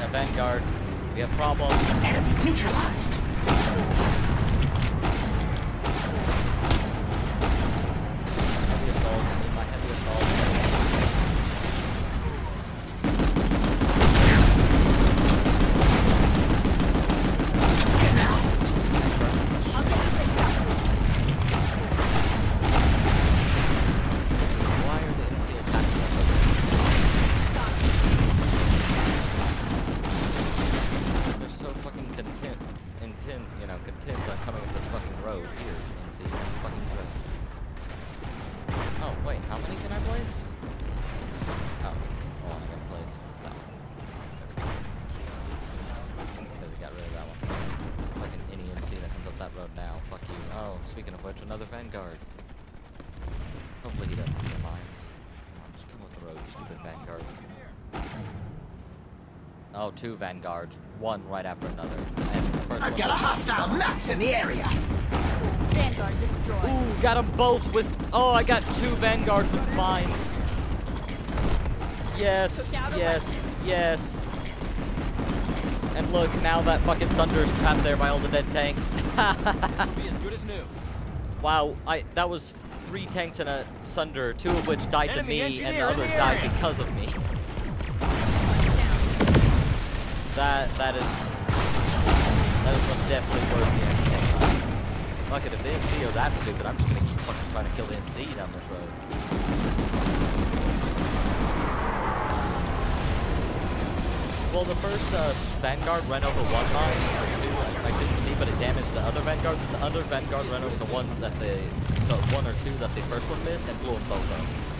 a Vanguard. We have problems. Enemy neutralized. Heavy assault. I need my heavy assault. Why are the NC attacking us? They're so fucking content on coming up this fucking road here, NC, and fucking just... Oh, wait, how many can I place? Oh, hold on, I gotta place... No. Because I got rid of that one. Fucking any NC that comes up that road now. Fuck you. Oh, speaking of which, another Vanguard. Hopefully he doesn't see the mines. Come on, just come up the road, you stupid Vanguard. Oh, 2 Vanguards. One right after another. And the first I've got a hostile Max in the area. Vanguard destroyed. Ooh, got them both with... Oh, I got 2 Vanguards with mines. Yes, yes, yes. And look, now that fucking Sunder is trapped there by all the dead tanks. Be as good as new. Wow, that was 3 tanks and a Sunder, 2 of which died Enemy to me, and the engineer in others the died area. because of me. That is most definitely worth the NC. Fuck it, if the NC are that stupid, I'm just gonna keep fucking trying to kill the NC down this road. Well, the first Vanguard ran over 1 mine, or 2, I couldn't see, but it damaged the other Vanguard. The other Vanguard ran over the 1 or 2 that the first one missed, and blew them both up.